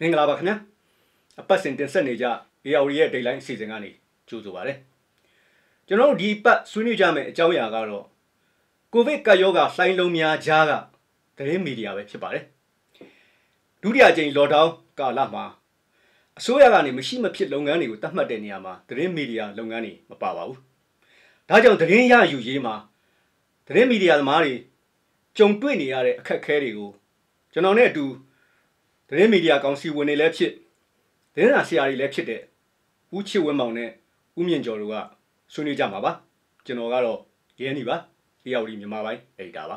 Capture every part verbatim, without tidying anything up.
မင်္ဂလာပါခင်ဗျာအပတ်စဉ်တင်ဆက်နေကြ A R D ရဲ့ Dayline အစီအစဉ်ကနေကြိုဆိုပါရစေကျွန်တော်တို့ဒီပတ်ဆွေးနွေးကြမယ့်အကြောင်းအရာကတော့ကိုဗစ်ကပ်ရောဂါလှိုင်းလုံးများကြားကသတင်းမီဒီယာပဲဖြစ်ပါတယ်ဒုတိယကြိမ် lockdown ကာလမှာအစိုးရကနေမရှိမဖြစ်လုပ်ငန်းတွေကိုတတ်မှတ်တဲ့နေရာမှာသတင်းမီဒီယာလုပ်ငန်းတွေမပါပါဘူးဒါကြောင့်သတင်းရယူရေးမှာသတင်းမီဒီယာသမားတွေကြုံတွေ့နေရတဲ့အခက်အခဲတွေကိုကျွန်တော်နဲ့အတူသတင်းမီဒီယာကောင်စီဝင်တွေလည်းဖြစ်သတင်းစာဆရာတွေလည်းဖြစ်တဲ့ဦးချစ်ဝင်းမောင်နဲ့ဦးမြင့်ကျော်တို့ကဆွေးနွေးကြမှာပါကျွန်တော်ကတော့ရဲနေပါ A R D မြန်မာပိုင်းအယ်ဒီတာပါ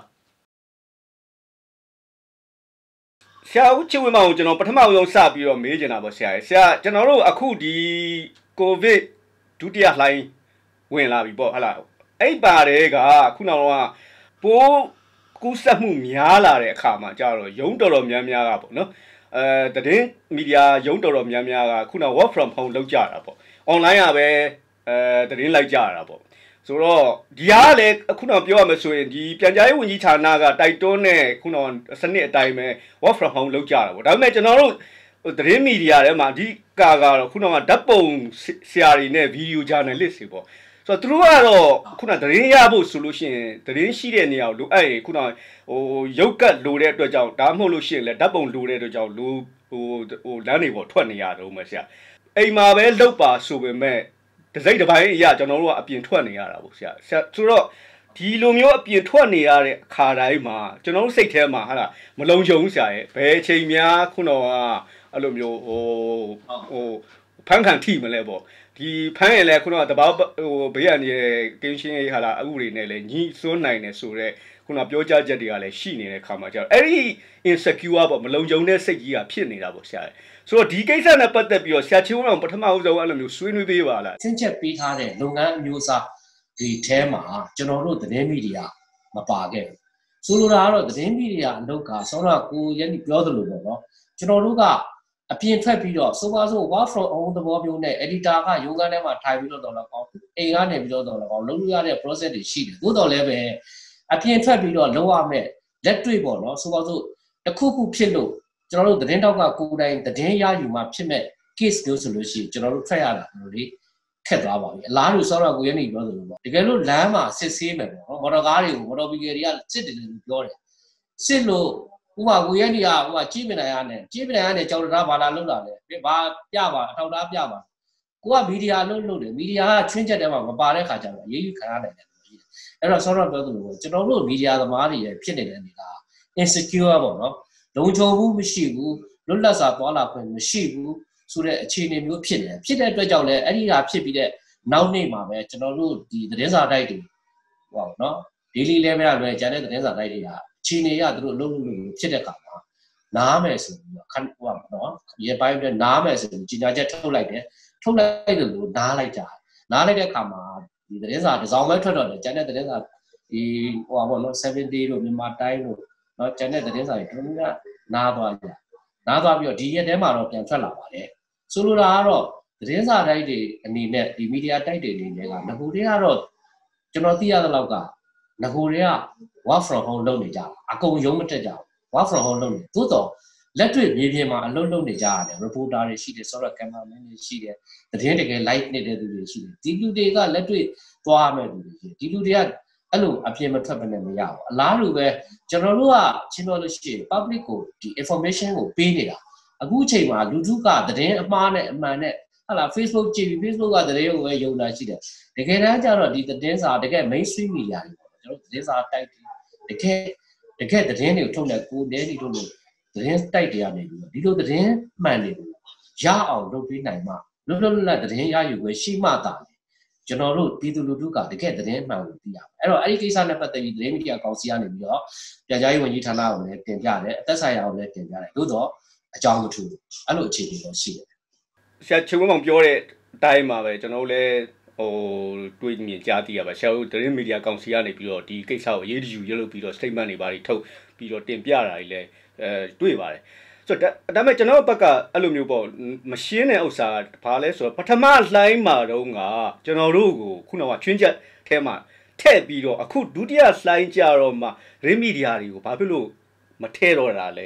ဆရာဦးချစ်ဝင်းမောင်ကိုကျွန်တော်ပထမဆုံးစပြီးတော့မေးချင်တာပေါ့ဆရာဆရာကျွန်တော်တို့အခုဒီကိုဗစ်ဒုတိယလှိုင်းဝင်လာပြီပေါ့ဟလားအဲ့ပါတဲ့ကခုနောက်တော့ပိုးကူးစက်မှုများလာတဲ့အခါမှာကြတော့ရုံးတော်တော်များများကပေါ့နော်အဲသတင်းမီဒီယာရုံးတော်တော်များများကခုန work from home လုပ်ကြတာပေါ့ online ကပဲအဲသတင်းလိုက်ကြတာပေါ့ဆိုတော့ဒီဟာလည်းခုနပြောရမယ်ဆိုရင်ဒီပြန်ကြားရေးဝန်ကြီးဌာနကတိုက်တွန်းတဲ့ခုနစနစ်အတိုင်းပဲ work from home လုပ်ကြတာပေါ့ဒါပေမဲ့ကျွန်တော်တို့သတင်းမီဒီယာထဲမှာအဓိကကတော့ခုနကဓာတ်ပုံဆရာတွေနဲ့ video journalist တွေပေါ့ဆိုတော့သူတို့ကတော့ခုနသတင်းရဖို့ဆိုလို့ရှိရင်သတင်းရှိတဲ့နေရာကိုလိုအပ်ရင်ခုနဟိုရုပ်ကတ်လိုတဲ့အတွက်ကြောင့်ဒါမှမဟုတ်လို့ရှိရင်လည်းဓာတ်ပုံလိုတဲ့အတွက်ကြောင့်လိုဟိုဟိုလမ်းတွေပေါ်ထွက်နေရတော့မှဆရာအိမ်မှာပဲလုတ်ပါဆိုပေမဲ့တစိမ့်တစ်ပိုင်းအရာကျွန်တော်တို့ကအပြင်ထွက်နေရတာပေါ့ဆရာဆိုတော့ဒီလိုမျိုးအပြင်ထွက်နေရတဲ့အခါတိုင်းမှာကျွန်တော်တို့စိတ်ထဲမှာဟာလားမလုံခြုံဆရာရဲ့ဘယ်အချိန်များခုနကအဲ့လိုမျိုးဟိုဟိုဖန်ခံထိမလဲပေါ့ဒီဖမ်းရလဲခုနကတဘာဟိုဘေးရနေကင်းရှင်းရေးဟာလားအခုတွေနဲ့လဲညီစွန်းနိုင်တယ်ဆိုတော့ခုနပြောကြားချက်တွေကလည်းရှိနေတဲ့ခါမှာကျတော့အဲ့ဒီ insecure ပေါ့မလုံခြုံတဲ့စိတ်ကြီးကဖြစ်နေတာပေါ့ဆရာဆိုတော့ဒီကိစ္စနဲ့ပတ်သက်ပြီးတော့ဆရာချင်းအောင်ပထမဦးဆုံးအဲ့လိုမျိုးဆွေးနွေးပေးပါလားသင်ချက်ပေးထားတဲ့လုပ်ငန်းအမျိုးအစားဒီထဲမှာကျွန်တော်တို့သတင်းမီဒီယာမပါခဲ့ဘူးဆိုလိုတာကတော့သတင်းမီဒီယာအလုပ်ကဆောတော့ကိုရန်ပြောသလိုပေါ့နော်ကျွန်တော်တို့ကအပြင်ထွက်ပြီးတော့ဆိုပါစို့ work from home သဘောမျိုးနဲ့ editor ကရုံးခန်းထဲမှာထိုင်ပြီးတော့တော့လည်းကောင်းအိမ်ကနေပြီးတော့တော့လည်းကောင်းလုပ်လို့ရတဲ့ process တွေရှိတယ်သို့တော်လည်းပဲအပြင်ထွက်ပြီးတော့လုပ်ရမယ်လက်တွေ့ပေါ့နော်ဆိုပါစို့တစ်ခုခုဖြစ်လို့ကျွန်တော်တို့သတင်းတောက်ကကိုယ်တိုင်သတင်းရယူမှဖြစ်မဲ့ case မျိုးဆိုလို့ရှိရင်ကျွန်တော်တို့ထွက်ရတာလို့လေခက်သွားပါပြီအလားတူဆောတော့ကိုရနေပြောသလိုပေါ့တကယ်လို့လမ်းမှာစစ်ဆေးမယ်ပေါ့နော်မော်တော်ကားတွေကိုမော်တော်ဘီကယ်တွေကစစ်တယ်လို့ပြောတယ်စစ်လို့ဥပမာကိုရနေကဥပမာကြီးမနိုင်ရနဲ့ကြီးမနိုင်ရနဲ့ကြောက်တာဘာလာလောက်လာလဲဘာပြပါအထောက်ထားပြပါကိုကမီဒီယာလုံးလုံးတယ်မီဒီယာကချွင်းချက်တဲမှာမပါတဲ့ခါကျတော့အေးအေးခံရနိုင်တယ်အဲ့တော့ဆောတော့ပြောသလိုပေါ့ကျွန်တော်တို့မီဒီယာသမားတွေဖြစ်နေတဲ့အနေက insecure ပေါ့နော်လုံခြုံမှုမရှိဘူးလွတ်လပ်စွာသွားလာခွင့်မရှိဘူးဆိုတဲ့အခြေအနေမျိုးဖြစ်နေတယ်ဖြစ်တဲ့အတွက်ကြောင့်လည်းအဲ့ဒီဟာဖြစ်ပြီးတဲ့နောက်နေ့မှာပဲကျွန်တော်တို့ဒီသတင်းစာတိုက်တွေဟောနော် daily level ကလွယ်ကျန်တဲ့သတင်းစာတိုက်တွေကအခြေအနေရသူတို့အလုပ်လုပ်လို့ဖြစ်တဲ့အခါမှာနားမယ်ဆိုပြီးတော့ခန့်ဟောနော်ရေပိုင်းပြနားမယ်ဆိုပြီးကြီးညာချက်ထုတ်လိုက်တယ်ထုတ်လိုက်တယ်လို့နားလိုက်ကြနားလိုက်တဲ့အခါမှာဒီသတင်းစာတစ်စောင်းပဲထွက်တော့တယ်ကျန်တဲ့သတင်းစာဒီဟောပေါ့နော်seven day လို့မြန်မာတိုင်းလို့နော်ကျန်တဲ့သတင်းစာတွေတို့ကနားသွားကြနားသွားပြီးတော့ဒီရက်ထဲမှာတော့ပြန်ထွက်လာပါတယ်ဆိုလိုတာကတော့သတင်းစာတိုက်တွေအနေနဲ့ဒီမီဒီယာတိုက်တွေအနေနဲ့ကငကိုတွေကတော့ကျွန်တော်သိရတဲ့လောက်ကငကိုတွေက work from home လုပ်နေကြအကုန်ရုံးမတက်ကြဘူး work from home လုပ်နေသို့တော့လက်တွေ့မြေပြင်မှာအလုပ်လုပ်နေကြရတယ် reporter တွေရှိတယ် software cameraman တွေရှိတယ်သတင်းတကယ် live နေတဲ့သူတွေရှိတယ်ဒီလူတွေကလက်တွေ့သွားမယ်လူတွေရှိဒီလူတွေကအဲ့လိုအပြင်းမထွက်ဘဲနဲ့မရဘူးအလားတူပဲကျွန်တော်တို့ကချင်းပြောလို့ရှိရင် public ကိုဒီ information ကိုပေးနေတာအခုအချိန်မှာလူထုကသတင်းအမှားနဲ့အမှန်နဲ့ဟာလာ Facebook ကြည့်ပြီး Facebook ကသတင်းကိုပဲယုံတာရှိတယ်တကယ်တမ်းကျတော့ဒီသတင်းစာတကယ် mainstream media တွေပေါ့ကျွန်တော်သတင်းစာတိုက်တကယ်တကယ်သတင်းတွေကိုထုတ်နေကိုတဲနေထုတ်လို့သတင်းတိုက်တွေကနေပြီးဒီလိုသတင်းမှန်တွေကိုရအောင်လုပ်ပေးနိုင်မှလွတ်လွတ်လပ်လပ်သတင်းရယူခွင့်ရှိမှသာကျွန်တော်တို့ပြည်သူလူထုကတကယ်သတင်းမှန်ကိုသိရမယ်အဲ့တော့အဲ့ဒီကိစ္စနဲ့ပတ်သက်ပြီးသတင်းမီဒီယာကောင်စီကနေပြီးတော့ပြန်ကြားရေးဝန်ကြီးဌာနကိုလည်းတင်ပြတယ်အသက်ဆိုင်ရာကိုလည်းတင်ပြတယ်သို့တော့အကြောင်းမထူးအဲ့လိုအခြေအနေတော့ရှိတယ်ဆရာချုပ်ဝင်းပြောတဲ့အတိုင်းမှာပဲကျွန်တော်တို့လည်းဟိုတွေးမြင်ကြားသိရပါဆရာတို့သတင်းမီဒီယာကောင်စီကနေပြီးတော့ဒီကိစ္စကိုရေးတယူရလုပ်ပြီးတော့ statement တွေပါတွေထုတ်ပြီးတော့တင်ပြတာတွေလည်းအဲတွေ့ပါတယ်ဆိုတော့ဒါပေမဲ့ကျွန်တော်ဘက်ကအဲ့လိုမျိုးပေါ့မရှင်းတဲ့ဥစ္စာဘာလဲဆိုတော့ပထမလှိုင်းမှာတော့ကကျွန်တော်တို့ကိုခုနကချွင်းချက်ထဲမှာထည့်ပြီးတော့အခုဒုတိယလှိုင်းကြတော့မှရင်းမီဒီယာတွေကိုဘာဖြစ်လို့မထဲတော့တာလဲ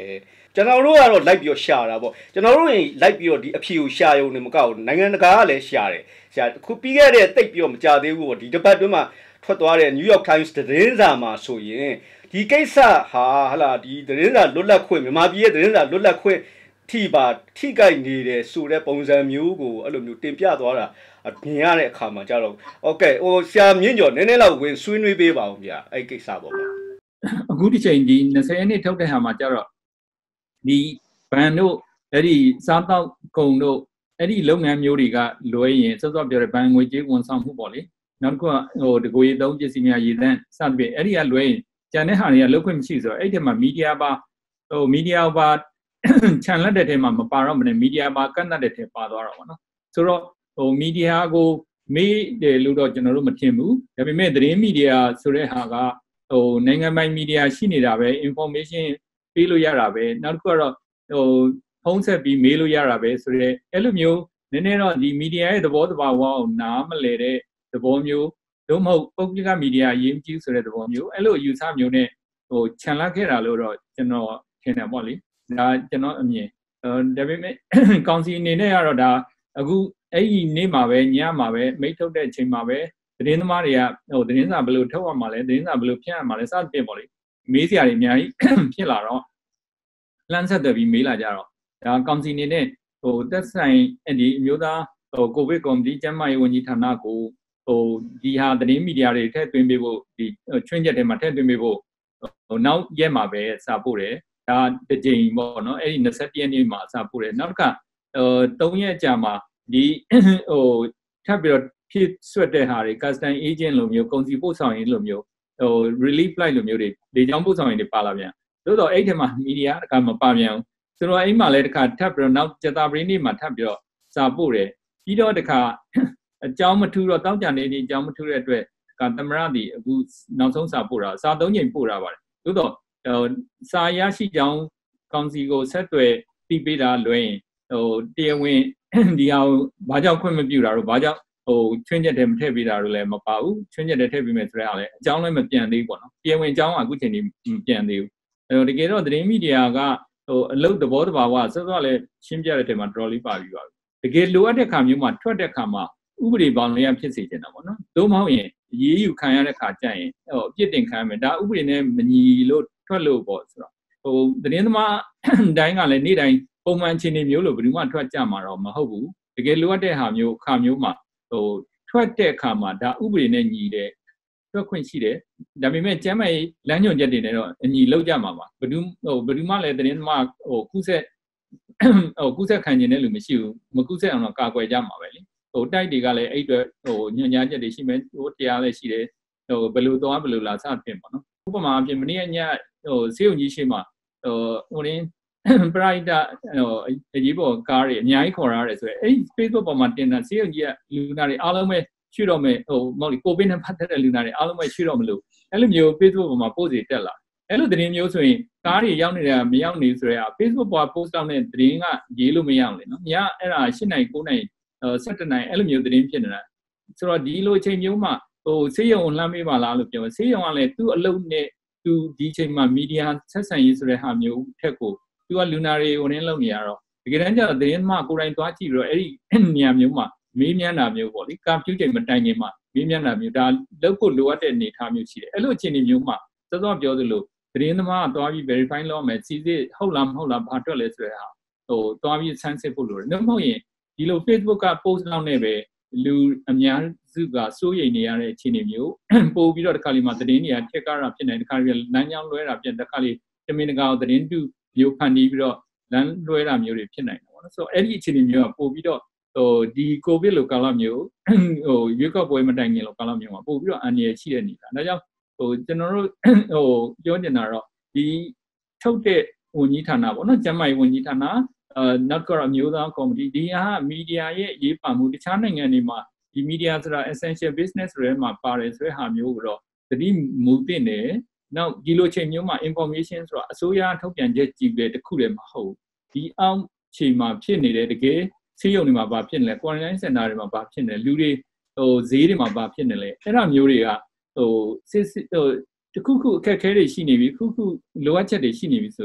ကျွန်တော်တို့ကတော့လိုက်ပြီးရှာတာပေါ့ကျွန်တော်တို့ရင်လိုက်ပြီးတော့ဒီအဖြေကိုရှာရုံနဲ့မကောက်ဘူးနိုင်ငံတကာကလည်းရှာတယ်ရှာခုပြီးခဲ့တဲ့တိတ်ပြီးတော့မကြသေးဘူးပေါ့ဒီတစ်ပတ်တွင်းမှာထွက်သွားတဲ့ New York Times သတင်းစာမှာဆိုရင်ဒီကိစ္စဟာဟလာဒီသတင်းစာလွတ်လပ်ခွင့်မြန်မာပြည်ရဲ့သတင်းစာလွတ်လပ်ခွင့်ထိပါထိကြိုက်နေတယ်ဆိုတဲ့ပုံစံမျိုးကိုအဲ့လိုမျိုးတင်ပြသွားတာမြင်ရတဲ့အခါမှာကြတော့โอเคဟိုဆရာမြင့်ကျော်နည်းနည်းလောက်ဝင်ဆွေးနွေးပေးပါဦးဗျာအဲ့ကိစ္စပေါ့ဗျာအခုဒီချိန်ဒီ၂၀ရက်နေ့ထုတ်တဲ့ဟာမှာကြတော့ဒီဘန်တို့အဲ့ဒီစားတောက်ကုံတို့အဲ့ဒီလုပ်ငန်းမျိုးတွေကလွဲရင်စောစောပြောတဲ့ဘန်ငွေကြေးဝန်ဆောင်မှုပေါ့လေနောက်တစ်ခုကဟိုတကိုရီသုံးပစ္စည်းများရည်တန်းစသဖြင့်အဲ့ဒီကလွဲရင်ကျန်တဲ့ဟာတွေကလုပ်ခွင့်မရှိဆိုတော့အဲ့ဒီမှာမီဒီယာပါဟိုမီဒီယာပါခြံလက်တဲ့ထဲမှာမပါတော့မနဲ့မီဒီယာပါကန့်တတ်တဲ့ထဲပါသွားတော့ဗောနော်ဆိုတော့ဟိုမီဒီယာကိုမေးတယ်လို့တော့ကျွန်တော်တို့မထင်ဘူးဒါပေမဲ့သတင်းမီဒီယာဆိုတဲ့ဟာကဟိုနိုင်ငံပိုင်မီဒီယာရှိနေတာပဲ information ပေးလို့ရတာပဲနောက်တစ်ခုကတော့ဟိုဖုန်းဆက်ပြီးမေးလို့ရတာပဲဆိုတော့အဲ့လိုမျိုးနည်းနည်းတော့ဒီမီဒီယာရဲ့သဘောတဘာဝကိုနားမလည်တဲ့သဘောမျိုးတို့မဟုတ်ပုဂ္ဂလိကမီဒီယာအရေးကြီးဆိုတဲ့သဘောမျိုးအဲ့လိုယူဆမျိုးနဲ့ဟိုခြံလက်ခဲ့တာလို့တော့ကျွန်တော်ထင်တယ်ပေါ့လေဒါကျွန်တော်အမြင်ဒါပေမဲ့ကောင်စီအနေနဲ့ကတော့ဒါအခုအဲ့ဒီနေ့မှာပဲညမှာပဲမိတ်ထုတ်တဲ့အချိန်မှာပဲသတင်းသမားတွေကဟိုသတင်းစာဘယ်လိုထုတ်ရမှာလဲသတင်းစာဘယ်လိုဖြန့်ရမှာလဲစသဖြင့်ပေါ့လေမေးစရာတွေအများကြီးဖြစ်လာတော့လမ်းဆက်သွယ်ပြီးမေးလာကြတော့ဒါကောင်စီအနေနဲ့ဟိုသက်ဆိုင်အဲ့ဒီအမျိုးသားဟိုကိုဗစ်ကော်မတီကျန်းမာရေးဝန်ကြီးဌာနကိုဟိုဒီဟာသတင်းမီဒီယာတွေထည့်သွင်းပေးဖို့ဒီချွင်းချက်တွေမှာထည့်သွင်းပေးဖို့ဟိုနောက်ရက်မှာပဲစာပို့တယ်ဒါတစ်ကြိမ်ပေါ့နော်အဲ့ဒီ၂၁ရက်နေ့မှာစာပို့တယ်နောက်တစ်ခါဟို၃ရက်ကြာမှာဒီဟိုထပ်ပြီးတော့ဖြစ်ဆွတ်တဲ့ဟာတွေ custom agent လိုမျိုးကုန်စည်ပို့ဆောင်ရေးလိုမျိုးဟို relief flight လိုမျိုးတွေလေကြောင်းပို့ဆောင်ရေးတွေပါလာပြန်သို့တော့အဲ့ဒီမှာမီဒီယာတခါမပါပြန်ဘူးဆိုတော့အဲ့မှာလည်းတခါထပ်ပြီးတော့နောက်ကျတာပရင်းနေ့မှာထပ်ပြီးတော့စာပို့တယ်ပြီးတော့တခါအကြောင်းမထူးတော့တောက်ကြနေနေအကြောင်းမထူးတဲ့အတွက်ကသမရသည်အခုနောက်ဆုံးစာပို့တာစာသုံးချိန်ပို့တာပါတယ်သို့တော့စာရရှိကြောင်းကောင်စီကိုဆက်သွယ်ပြီးပေးတာလွှဲရင်ဟိုတရားဝင်ဒီဟာဘာကြောင့်ခွင့်မပြုတာတော့ဘာကြောင့်ဟိုချွင်းချက်တွေမထည့်ပေးတာတော့လည်းမပါဘူးချွင်းချက်တွေထည့်ပေးမယ်ဆိုတဲ့အားလည်းအကြောင်းလည်းမပြန်သေးဘူးပေါ့နော်တရားဝင်အကြောင်းကအခုချိန်ကြီးမပြန်သေးဘူးအဲတော့တကယ်တော့သတင်းမီဒီယာကဟိုအလုပ်သဘောတဘာဝစောစောလည်းရှင်းပြတဲ့ထဲမှာတော်တော်လေးပါပြီးပါပြီတကယ်လိုအပ်တဲ့ခါမျိုးမှာထွက်တဲ့ခါမှာဥပဒေပေါင်းလည်းဖြစ်စေချင်တာပေါ့နော်သို့မဟုတ်ရင်ရေးယူခံရတဲ့ခါကျရင်ဟိုအပြစ်တင်ခံရမယ်ဒါဥပဒေနဲ့မညီလို့ထွက်လို့ပေါ့ဆိုတော့ဟိုသတင်းသမားတိုင်းကလည်းနေ့တိုင်းပုံမှန်အခြေအနေမျိုးလို့ဘယ်သူမှထွက်ကြမှာတော့မဟုတ်ဘူးတကယ်လိုအပ်တဲ့ဟာမျိုးအခါမျိုးမှာဟိုထွက်တဲ့အခါမှာဒါဥပဒေနဲ့ညီတဲ့ထွက်ခွင့်ရှိတယ်ဒါပေမဲ့ကျမ်းမာရေးလမ်းညွှန်ချက်တွေနဲ့တော့အညီလောက်ကြမှာပါဘယ်သူဟိုဘယ်သူမှလည်းသတင်းသမားဟိုကုဆက်ဟိုကုဆက်ခံနေတဲ့လူမရှိဘူးမကုဆက်အောင်တော့ကာကွယ်ကြမှာပဲလေဟိုတိုက်တွေကလည်းအဲ့အတွက်ဟိုညွှန်ကြားချက်တွေရှိမယ်ဟိုတရားလည်းရှိတယ်ဟိုဘယ်လိုသွားဘယ်လိုလာစသဖြင့်ပေါ့နော်ဥပမာအပြင်မနေ့ညဟိုစေုံကြီးရှိမှဟိုဟိုရင်းပရိုက်တာဟိုအရေးပေါ်ကားတွေအများကြီးခေါ်ရတယ်ဆိုရင်အဲ့ Facebook ပေါ်မှာတင်တာစေုံကြီးကလူနာတွေအားလုံးပဲရှုတော့မယ်ဟိုမဟုတ်လေကိုဗစ်နဲ့ပတ်သက်တဲ့လူနာတွေအားလုံးပဲရှုတော့မလို့အဲ့လိုမျိုး Facebook ပေါ်မှာ post တွေတက်လာအဲ့လိုသတင်းမျိုးဆိုရင်ကားတွေရောက်နေတာမရောက်နေဆိုတော့ Facebook ပေါ် post တောင်းတဲ့သတင်းကရေးလို့မရအောင်လေနော်ညအဲ့ဒါ၈နိုင်၉နိုင်၁၇နိုင်အဲ့လိုမျိုးသတင်းဖြစ်နေတာဆိုတော့ဒီလိုအချိန်မျိုးမှာဟိုဆေးရုံလှမ်းမေးပါလားလို့ပြောဆေးရုံကလည်းသူ့အလုပ်နဲ့သူဒီအချိန်မှာမီဒီယာဆက်ဆံရေးဆိုတဲ့ဟာမျိုးထက်ကိုသူကလူနာတွေကိုနင်းလုပ်နေရတော့တကယ်တမ်းကျတော့သတင်းမှကိုယ်တိုင်သွားကြည့်ပြီးတော့အဲ့ဒီနေရာမျိုးမှာမေးမြန်းတာမျိုးပေါ့လေကာဖြူချိန်မတိုင်ခင်မှာမေးမြန်းတာမျိုးဒါလုပ်ဖို့လိုအပ်တဲ့အနေအထားမျိုးရှိတယ်အဲ့လိုအခြေအနေမျိုးမှာစောစောပြောသလိုသတင်းသမားကသွားပြီး verify လုပ်မယ်စီစစ်ဟုတ်လားမဟုတ်လားဘာတွက်လဲဆိုတဲ့ဟာဟိုသွားပြီးဆန်းစစ်ဖို့လိုတယ်မဟုတ်ရင်ဒီလို Facebook က post လောက်နဲ့ပဲလူအများစုကစိုးရိမ်နေရတဲ့အခြေအနေမျိုးပို့ပြီးတော့တစ်ခါလေးမှာသတင်းတွေကထက်ကားတာဖြစ်နေတစ်ခါလေးလမ်းကြောင်းလွဲတာဖြစ်တစ်ခါလေးတမင်တကာသတင်းတူမျိုးဖန်တီးပြီးတော့လမ်းလွဲတာမျိုးတွေဖြစ်နိုင်တယ်ပေါ့နော်ဆိုတော့အဲ့ဒီအခြေအနေမျိုးကပို့ပြီးတော့ဟိုဒီကိုဗစ်လိုကာလမျိုးဟိုရွေးကောက်ပွဲမတိုင်ခင်လိုကာလမျိုးမှာပို့ပြီးတော့အန္တရာယ်ရှိတဲ့နေတာဒါကြောင့်ဟိုကျွန်တော်တို့ဟိုပြောနေတာတော့ဒီထုတ်တဲ့ဝန်ကြီးဌာနပေါ့နော်ကျန်းမာရေးဝန်ကြီးဌာနအဲနောက်ကတော့အမျိုးသားကော်မတီဒီဟာမီဒီယာရဲ့ရေးပါမှုတခြားနိုင်ငံတွေမှာဒီမီဒီယာဆိုတာ essential business ဆိုတဲ့မှာပါတယ်ဆိုတဲ့ဟာမျိုးကိုတော့သတိမူတင်တယ်နောက်ဒီလိုချိန်မျိုးမှာ information ဆိုတာအစိုးရထုတ်ပြန်ချက်ကြည့်တဲ့တခုတည်းမဟုတ်ဒီအောင်ချိန်မှာဖြစ်နေတဲ့တကယ်ဆေးရုံတွေမှာဘာဖြစ်နေလဲ quarantine center တွေမှာဘာဖြစ်နေလဲလူတွေဟိုဈေးတွေမှာဘာဖြစ်နေလဲအဲ့ဒါမျိုးတွေကဟိုစစ်ဟိုတခုခုအခက်အခဲတွေရှိနေပြီခုခုလိုအပ်ချက်တွေရှိနေပြီဆို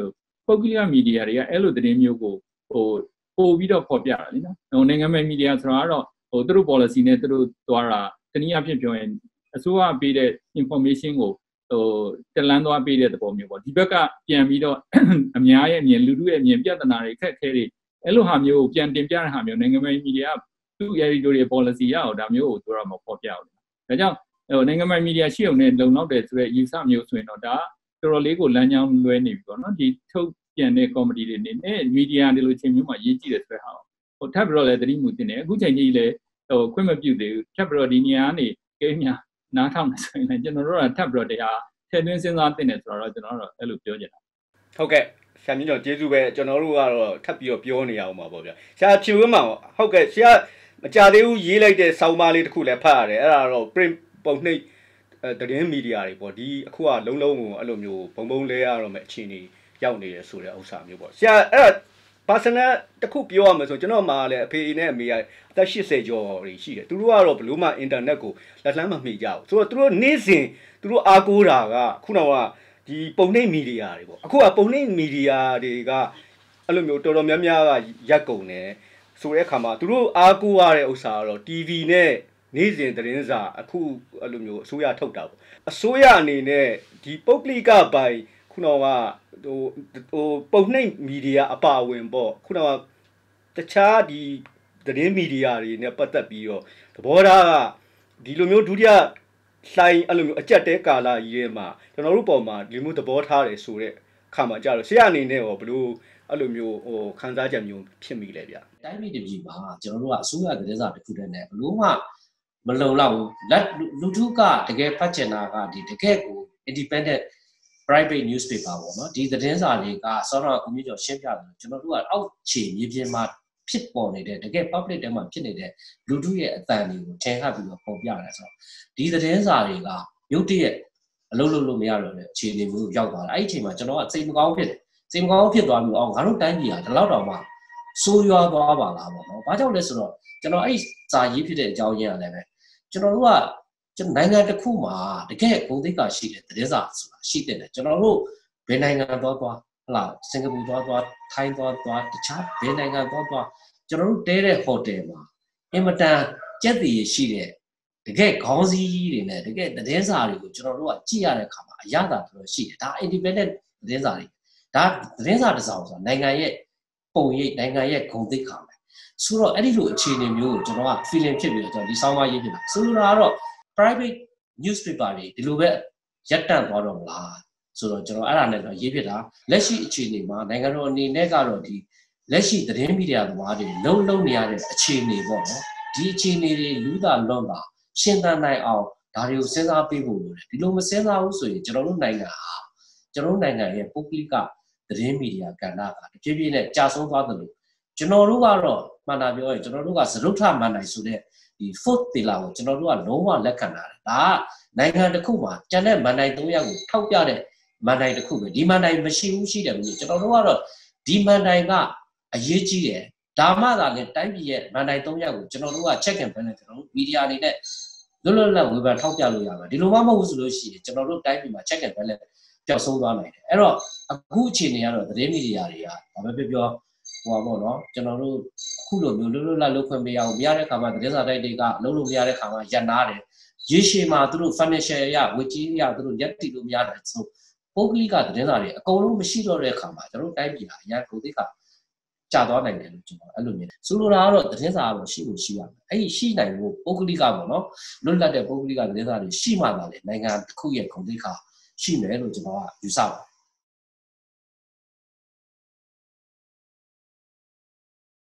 ပုဂ္ဂလိကမီဒီယာတွေကအဲ့လိုသတင်းမျိုးကိုဟိုပို့ပြီးတော့ဖော်ပြတာလीနော်ဟိုနိုင်ငံမဲ့မီဒီယာဆိုတာကတော့ဟိုသူတို့ policy နဲ့သူတို့သွားတာတနည်းအားဖြင့်ပြောရင်အစိုးရပေးတဲ့ information ကိုဟိုတလန်းသွားပေးတဲ့သဘောမျိုးပေါ့ဒီဘက်ကပြန်ပြီးတော့အများရဲ့အမြင်လူထုရဲ့အမြင်ပြဿနာတွေခက်ခဲတွေအဲ့လိုဟာမျိုးကိုပြန်တင်ပြတဲ့ဟာမျိုးနိုင်ငံမဲ့မီဒီယာသူ့ editorial policy ရအောင်ဒါမျိုးကိုသူတို့မဖော်ပြဘူးဒါကြောင့်ဟိုနိုင်ငံမဲ့မီဒီယာရှိအောင်နဲ့လုံလောက်တယ်ဆိုတဲ့ယူဆမျိုးဆိုရင်တော့ဒါတော်တော်လေးကိုလမ်းကြောင်းလွဲနေပြီပေါ့နော်ဒီထုတ်ပြန်တဲ့ comedy တွေနေနဲ့မီဒီယာတွေလိုချင်းမျိုးမှာရေးကြည့်တယ်ဆိုတဲ့ဟာဟိုထပ်ပြီးတော့လည်းသတိမှုတင်တယ်အခုချိန်ကြီးလည်းဟိုခွင့်မပြုသေးဘူးထပ်ပြီးတော့ဒီနေရာကနေကိန်းများနားထောင်နေဆိုရင်လည်းကျွန်တော်တို့ကထပ်ပြီးတော့တရားထည့်သွင်းစဉ်းစားတင်တယ်ဆိုတော့ကျွန်တော်တို့အဲ့လိုပြောချင်တာဟုတ်ကဲ့ဆရာမြင့်ကျော်ကျေးဇူးပဲကျွန်တော်တို့ကတော့ထပ်ပြီးတော့ပြောနေရအောင်ပါပေါ့ဗျာဆရာဖြူဝင်းမှာဟုတ်ကဲ့ဆရာမကြသေးဘူးရေးလိုက်တဲ့စောင်းပါးလေးတစ်ခုလည်းဖတ်ရတယ်အဲ့ဒါတော့ print ပုံနှိပ်သတင်းမီဒီယာတွေပေါ့ဒီအခုကလုံးလုံးကိုအဲ့လိုမျိုးဘုံဘုံလဲရတော့မဲ့အခြေအနေရောက်နေတယ်ဆိုတဲ့ဥစ္စာမျိုးပေါ့ဆရာအဲ့ဒါ personal တစ်ခုပြောရမယ်ဆိုကျွန်တော်မှလည်းအဖေနဲ့အမေကအသက်၈၀ကျော်တွေရှိတယ်သူတို့ကတော့ဘလို့မှ internet ကိုလက်လှမ်းမမှီကြဘူးဆိုတော့သူတို့နေ့စဉ်သူတို့အားကိုးတာကခုနကဒီပုံနှိပ်မီဒီယာတွေပေါ့အခုကပုံနှိပ်မီဒီယာတွေကအဲ့လိုမျိုးတော်တော်များများကရက်ကုန်တယ်ဆိုတဲ့အခါမှာသူတို့အားကိုးရတဲ့ဥစ္စာကတော့ တီဗီ နဲ့နေ့စဉ်သတင်းစာအခုအဲ့လိုမျိုးအစိုးရထုတ်တာပေါ့အစိုးရအနေနဲ့ဒီပုဂ္ဂလိကပိုင်ခုနကဟိုဟိုပုံနှိပ်မီဒီယာအပါအဝင်ပေါ့ခုနကတခြားဒီသတင်းမီဒီယာတွေနဲ့ပတ်သက်ပြီးတော့သဘောထားကဒီလိုမျိုးဒုတိယလှိုင်းအဲ့လိုမျိုးအကြက်တဲကာလာကြီးထဲမှာကျွန်တော်တို့ပုံမှာဒီမျိုးသဘောထားတယ်ဆိုတဲ့ခါမှာကြတော့ဆရာအနေနဲ့ရောဘလို့အဲ့လိုမျိုးဟိုခန်းစားချက်မျိုးဖြစ်မိလဲဗျတိုင်းပြည်တပြည်မှာကျွန်တော်တို့ကအစိုးရသတင်းစာတစ်ခုတည်းနဲ့ဘလို့မှမလုံလောက်ဘူးလက်လူထုကတကယ်ဖတ်ချင်တာကဒီတကယ်ကို independent private newspaper ပေါ့နော်ဒီသတင်းစာတွေကစောတော့အမျိုးကျော်ရှင်းပြတယ်ကျွန်တော်တို့ကအောက်ခြေမြေပြင်မှာဖြစ်ပေါ်နေတဲ့တကယ် public ထဲမှာဖြစ်နေတဲ့လူထုရဲ့အသံတွေကိုထင်ဟပ်ပြီးတော့ပေါ်ပြရတယ်ဆိုတော့ဒီသတင်းစာတွေကရုတ်တရက်အလုပ်လုပ်လို့မရတော့တဲ့အခြေအနေမျိုးရောက်သွားတာအဲ့ဒီအချိန်မှာကျွန်တော်ကစိတ်မကောင်းဖြစ်တယ်စိတ်မကောင်းဖြစ်သွားပြီးအောင်ငါတို့တိုင်းပြည်ကဒီလောက်တောင်မှဆိုးရွားသွားပါလားပေါ့နော်ဘာကြောင့်လဲဆိုတော့ကျွန်တော်အဲ့စာရေးဖြစ်တဲ့အကြောင်းရင်းကလည်းပဲကျွန်တော်တို့ကကျွန်တော်နိုင်ငံတစ်ခုမှာတကယ်ဂုဏ်သိက္ခာရှိတဲ့သတင်းစာဆိုတာရှိတဲ့တယ်ကျွန်တော်တို့ဘယ်နိုင်ငံသွားသွားဟလာစင်ကာပူသွားသွားထိုင်းသွားသွားတခြားဘယ်နိုင်ငံသွားသွားကျွန်တော်တို့တဲတဲ့ဟိုတယ်မှာအင်မတန်ကြက်တည်ရှိတဲ့တကယ်ခေါင်းစည်းကြီးတွေနဲ့တကယ်သတင်းစာတွေကိုကျွန်တော်တို့ကကြည့်ရတဲ့အခါမှာအရသာတော်ရှိတယ်ဒါ independent သတင်းစာတွေဒါသတင်းစာတစ်စောင်ဆိုတာနိုင်ငံရဲ့ပုံရိပ်နိုင်ငံရဲ့ဂုဏ်သိက္ခာပဲဆိုတော့အဲ့ဒီလိုအခြေအနေမျိုးကိုကျွန်တော်က feeling ဖြစ်ပြီးတော့ကျွန်တော်ဒီဆောင်းပါးရေးဖြစ်တာဆိုလိုတာကတော့ private newspaper တွေဒီလိုပဲရပ်တန့်သွားတော့မလားဆိုတော့ကျွန်တော်အဲ့ဒါနဲ့တော့ရေးဖြစ်တာလက်ရှိအခြေအနေမှာနိုင်ငံတော်အနေနဲ့ကတော့ဒီလက်ရှိသတင်းမီဒီယာသမားတွေလုံးလုံးနေရတဲ့အခြေအနေပေါ့နော်ဒီအခြေအနေတွေလူသားလွန်တာရှင်းသန်နိုင်အောင်ဒါတွေကိုစဉ်းစားပေးဖို့လိုတယ်ဒီလိုမစဉ်းစားဘူးဆိုရင်ကျွန်တော်တို့နိုင်ငံဟာကျွန်တော်တို့နိုင်ငံရဲ့ပုဂ္ဂလိကသတင်းမီဒီယာကဏ္ဍကတဖြည်းဖြည်းနဲ့ကြာဆုံးသွားတယ်လို့ကျွန်တော်တို့ကတော့မှန်တာပြောရင်ကျွန်တော်တို့ကသရုပ်ထမှန်နိုင်ဆိုတဲ့ဒီ fourth pillar ကိုကျွန်တော်တို့ကလုံးဝလက်ခံထားတယ်ဒါကနိုင်ငံတစ်ခုမှာကျန်တဲ့မန်တိုင်းသုံးရပ်ကိုထောက်ပြတဲ့မန်တိုင်းတစ်ခုပဲဒီမန်တိုင်းမရှိဘူးရှိတယ်လို့ကျွန်တော်တို့ကတော့ဒီမန်တိုင်းကအရေးကြီးတယ်ဒါမှသာလေတိုင်းပြည်ရဲ့မန်တိုင်းသုံးရပ်ကိုကျွန်တော်တို့က check and balance ကျွန်တော်တို့မီဒီယာအနေနဲ့လွတ်လွတ်လပ်ဝေဖန်ထောက်ပြလို့ရမှာဒီလိုမှမဟုတ်ဘူးဆိုလို့ရှိရင်ကျွန်တော်တို့တိုင်းပြည်မှာ check and balance ပျောက်ဆုံးသွားနိုင်တယ်အဲ့တော့အခုအခြေအနေကတော့သတင်းမီဒီယာတွေကဘာပဲပြောပြောဟိုပါပေါ့နော်ကျွန်တော်တို့အခုလိုမျိုးလွတ်လွတ်လပ်လုပ်ခွင့်မရဘူးမရတဲ့ခါမှာသတင်းစာတိုက်တွေကအလုပ်လုပ်မရတဲ့ခါမှာရပ်နာတယ်ရေရှည်မှာသူတို့ financial ရဝေကြီးရသူတို့ရက်တည်လို့မရတယ်ဆိုပုဂ္ဂလိကသတင်းစာတွေအကုန်လုံးမရှိတော့တဲ့အခါမှာကျွန်တော်တို့တိုင်းပြည်ကအရာကိုသိကကြာသွားနိုင်တယ်လို့ကျွန်တော်အဲ့လိုမြင်တယ်ဆိုလိုတာကတော့သတင်းစာကတော့ရှိလို့ရှိရမယ်အဲ့ဒီရှိနိုင်ဖို့ပုဂ္ဂလိကပေါ့နော်လွတ်လပ်တဲ့ပုဂ္ဂလိကသတင်းစာတွေရှိမှသာလေနိုင်ငံတစ်ခုရဲ့ဂုဏ်သိက္ခာရှိမယ်လို့ကျွန်တော်ကယူဆပါတယ်